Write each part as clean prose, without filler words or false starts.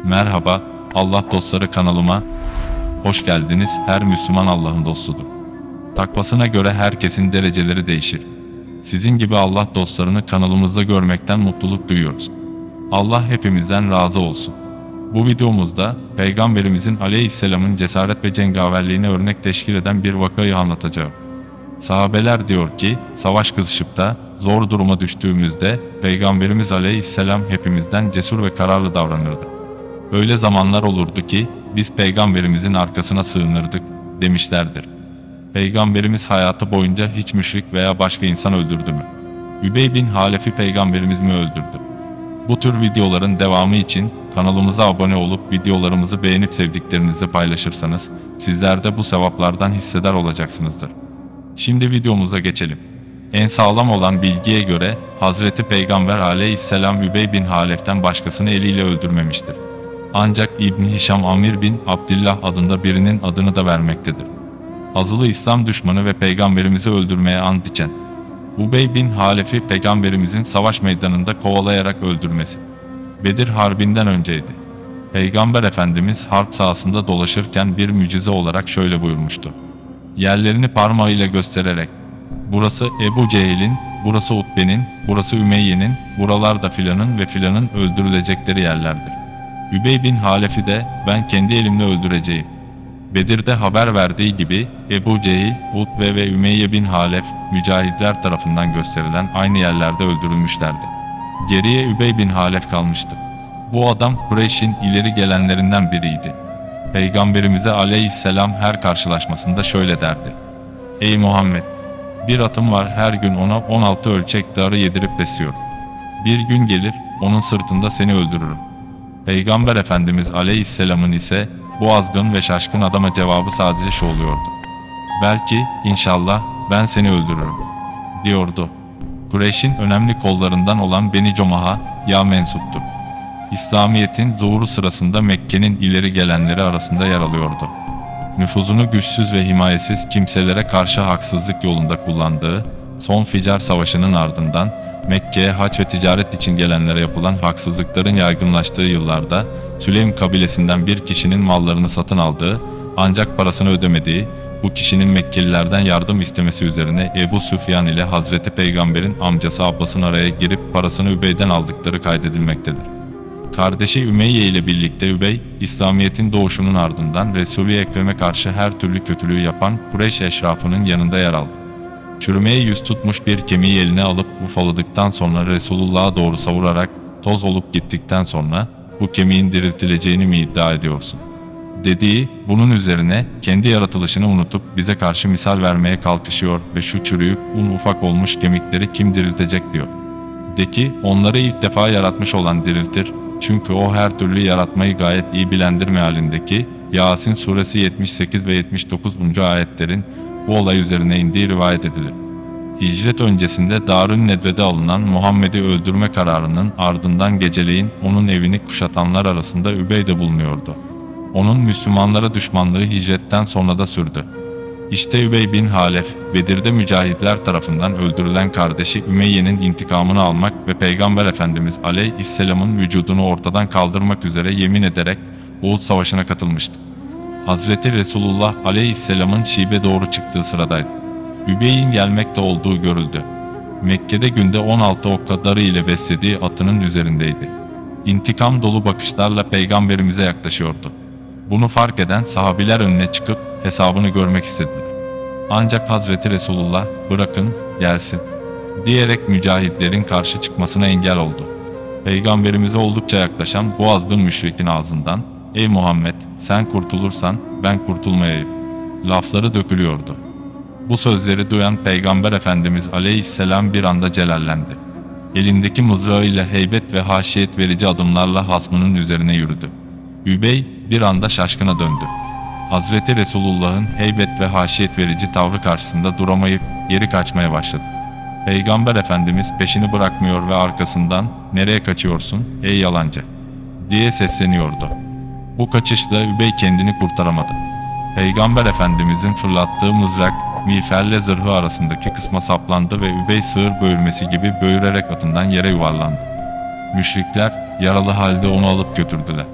Merhaba, Allah dostları kanalıma hoş geldiniz. Her Müslüman Allah'ın dostudur. Takvasına göre herkesin dereceleri değişir. Sizin gibi Allah dostlarını kanalımızda görmekten mutluluk duyuyoruz. Allah hepimizden razı olsun. Bu videomuzda Peygamberimizin Aleyhisselam'ın cesaret ve cengaverliğine örnek teşkil eden bir vakayı anlatacağım. Sahabeler diyor ki, savaş kızışıp da zor duruma düştüğümüzde Peygamberimiz Aleyhisselam hepimizden cesur ve kararlı davranırdı. Öyle zamanlar olurdu ki biz Peygamberimizin arkasına sığınırdık demişlerdir. Peygamberimiz hayatı boyunca hiç müşrik veya başka insan öldürdü mü? Übey bin Halef'i Peygamberimiz mi öldürdü? Bu tür videoların devamı için kanalımıza abone olup videolarımızı beğenip sevdiklerinizi paylaşırsanız sizler de bu sevaplardan hisseder olacaksınızdır. Şimdi videomuza geçelim. En sağlam olan bilgiye göre Hazreti Peygamber Aleyhisselam Übey bin Halef'ten başkasını eliyle öldürmemiştir. Ancak İbn Hişam Amir bin Abdillah adında birinin adını da vermektedir. Azılı İslam düşmanı ve Peygamberimizi öldürmeye ant içen Übey bin Halef'i Peygamberimizin savaş meydanında kovalayarak öldürmesi Bedir Harbi'nden önceydi. Peygamber Efendimiz harp sahasında dolaşırken bir mucize olarak şöyle buyurmuştu. Yerlerini parmağıyla göstererek, burası Ebu Cehil'in, burası Utbe'nin, burası Ümeyye'nin, buralarda filanın ve filanın öldürülecekleri yerlerdir. Übey bin Halef'i de ben kendi elimle öldüreceğim. Bedir'de haber verdiği gibi Ebu Cehil, Utbe ve Ümeyye bin Halef, mücahitler tarafından gösterilen aynı yerlerde öldürülmüşlerdi. Geriye Übey bin Halef kalmıştı. Bu adam Kureyş'in ileri gelenlerinden biriydi. Peygamberimize Aleyhisselam her karşılaşmasında şöyle derdi. Ey Muhammed! Bir atım var, her gün ona 16 ölçek darı yedirip besliyorum. Bir gün gelir, onun sırtında seni öldürürüm. Peygamber Efendimiz Aleyhisselam'ın ise bu azgın ve şaşkın adama cevabı sadece şu oluyordu. Belki, inşallah, ben seni öldürürüm, diyordu. Kureyş'in önemli kollarından olan Beni Comaha, ya mensuptur. İslamiyet'in zuhuru sırasında Mekke'nin ileri gelenleri arasında yer alıyordu. Nüfuzunu güçsüz ve himayesiz kimselere karşı haksızlık yolunda kullandığı son Ficar Savaşı'nın ardından Mekke'ye hac ve ticaret için gelenlere yapılan haksızlıkların yaygınlaştığı yıllarda Süleym kabilesinden bir kişinin mallarını satın aldığı ancak parasını ödemediği bu kişinin Mekkelilerden yardım istemesi üzerine Ebu Süfyan ile Hazreti Peygamber'in amcası Abbas'ın araya girip parasını Übey'den aldıkları kaydedilmektedir. Kardeşi Ümeyye ile birlikte Übey, İslamiyet'in doğuşunun ardından Resul-i Ekrem'e karşı her türlü kötülüğü yapan Kureyş eşrafının yanında yer aldı. Çürümeye yüz tutmuş bir kemiği eline alıp ufaladıktan sonra Resulullah'a doğru savurarak toz olup gittikten sonra bu kemiğin diriltileceğini mi iddia ediyorsun? Dediği, bunun üzerine kendi yaratılışını unutup bize karşı misal vermeye kalkışıyor ve şu çürüyüp un ufak olmuş kemikleri kim diriltecek diyor. De ki, onları ilk defa yaratmış olan diriltir, çünkü o her türlü yaratmayı gayet iyi bilendir mealindeki Yasin suresi 78 ve 79. ayetlerin bu olay üzerine indiği rivayet edilir. Hicret öncesinde Darün Nedve'de alınan Muhammed'i öldürme kararının ardından geceleyin onun evini kuşatanlar arasında Übey de bulunuyordu. Onun Müslümanlara düşmanlığı hicretten sonra da sürdü. İşte Übey bin Halef, Bedir'de mücahitler tarafından öldürülen kardeşi Ümeyye'nin intikamını almak ve Peygamber Efendimiz Aleyhisselam'ın vücudunu ortadan kaldırmak üzere yemin ederek Uhud Savaşı'na katılmıştı. Hazreti Resulullah Aleyhisselam'ın Şibe doğru çıktığı sıradaydı. Übey'in gelmekte olduğu görüldü. Mekke'de günde 16 okka darı ile beslediği atının üzerindeydi. İntikam dolu bakışlarla Peygamberimize yaklaşıyordu. Bunu fark eden sahabiler önüne çıkıp hesabını görmek istediler. Ancak Hazreti Resulullah bırakın gelsin diyerek mücahitlerin karşı çıkmasına engel oldu. Peygamberimize oldukça yaklaşan bu azgın müşrikin ağzından ey Muhammed sen kurtulursan ben kurtulmayayım lafları dökülüyordu. Bu sözleri duyan Peygamber Efendimiz Aleyhisselam bir anda celallendi. Elindeki mızrağıyla heybet ve haşiyet verici adımlarla hasmının üzerine yürüdü. Übey bir anda şaşkına döndü. Hazreti Resulullah'ın heybet ve haşiyet verici tavrı karşısında duramayıp geri kaçmaya başladı. Peygamber Efendimiz peşini bırakmıyor ve arkasından "Nereye kaçıyorsun ey yalancı?" diye sesleniyordu. Bu kaçışla Übey kendini kurtaramadı. Peygamber Efendimizin fırlattığı mızrak miğferle zırhı arasındaki kısma saplandı ve Übey sığır böğürmesi gibi böğürerek atından yere yuvarlandı. Müşrikler yaralı halde onu alıp götürdüler.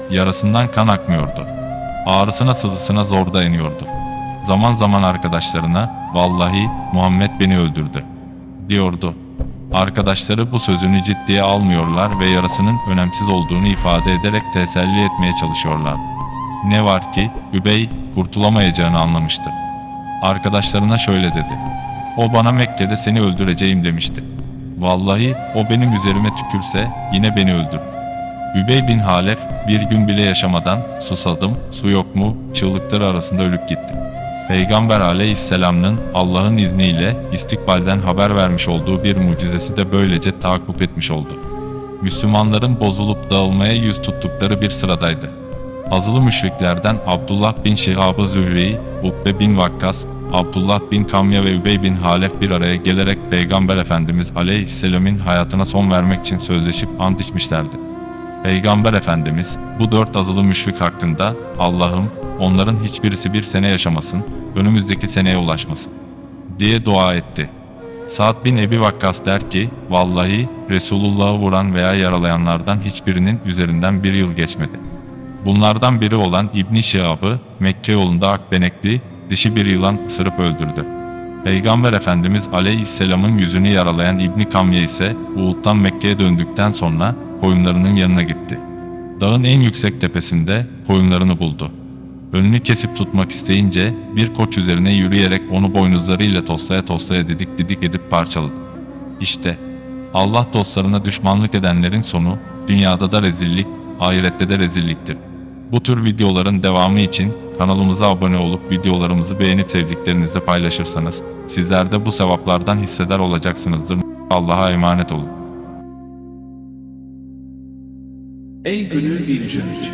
Yarasından kan akmıyordu. Ağrısına sızısına zor dayanıyordu. Zaman zaman arkadaşlarına "Vallahi Muhammed beni öldürdü" diyordu. Arkadaşları bu sözünü ciddiye almıyorlar ve yarasının önemsiz olduğunu ifade ederek teselli etmeye çalışıyorlar. Ne var ki Übey kurtulamayacağını anlamıştı. Arkadaşlarına şöyle dedi: "O bana Mekke'de seni öldüreceğim demişti. Vallahi o benim üzerime tükürse yine beni öldürür." Übey bin Halef bir gün bile yaşamadan "Susadım, su yok mu?" çığlıkları arasında ölüp gitti. Peygamber aleyhisselam'ın Allah'ın izniyle istikbalden haber vermiş olduğu bir mucizesi de böylece tahakkuk etmiş oldu. Müslümanların bozulup dağılmaya yüz tuttukları bir sıradaydı. Azılı müşriklerden Abdullah bin Şihab-ı Zühre'yi, Utbe bin Vakkas, Abdullah bin Kamya ve Übey bin Halef bir araya gelerek Peygamber Efendimiz aleyhisselam'ın hayatına son vermek için sözleşip ant içmişlerdi. Peygamber Efendimiz bu 4 azılı müşrik hakkında "Allah'ım onların hiçbirisi bir sene yaşamasın, önümüzdeki seneye ulaşmasın" diye dua etti. Sa'd bin Ebi Vakkas der ki, "Vallahi Resulullah'ı vuran veya yaralayanlardan hiçbirinin üzerinden bir yıl geçmedi. Bunlardan biri olan İbn Şihab'ı Mekke yolunda akbenekli, dişi bir yılan ısırıp öldürdü." Peygamber Efendimiz aleyhisselam'ın yüzünü yaralayan İbn Kamye ise Uhud'dan Mekke'ye döndükten sonra koyunlarının yanına gitti. Dağın en yüksek tepesinde koyunlarını buldu. Önünü kesip tutmak isteyince bir koç üzerine yürüyerek onu boynuzlarıyla toslaya toslaya didik didik edip parçaladı. İşte Allah dostlarına düşmanlık edenlerin sonu dünyada da rezillik, ahirette de rezilliktir. Bu tür videoların devamı için kanalımıza abone olup videolarımızı beğenip sevdiklerinizle paylaşırsanız sizler de bu sevaplardan hisseder olacaksınızdır. Allah'a emanet olun. Ey gönül bir can için.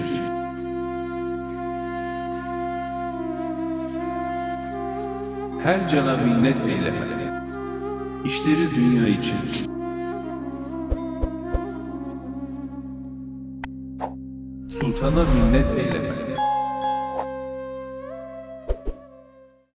Her cana minnet eyleme. İşleri dünya için. Sultana minnet eyleme.